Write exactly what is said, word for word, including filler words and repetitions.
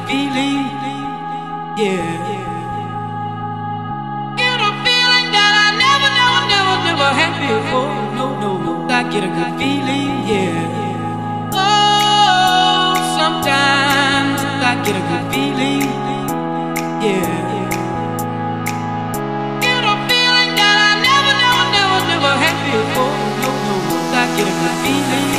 feeling, yeah. Get a feeling that I never, never, never, never had before. No, no, no, I get a good feeling, yeah. Oh, sometimes I get a good feeling, yeah. Get a feeling that I never, never, never, never had before. No, no, no, I get a good feeling.